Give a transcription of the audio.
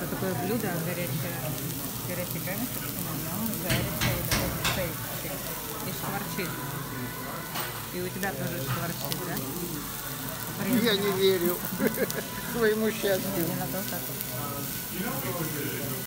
Это такое блюдо горячий камешек, оно жарится вот этот стейк и шкварчит. И у тебя тоже шкварчит, да? Я не верю своему счастью. Не, не на то, как.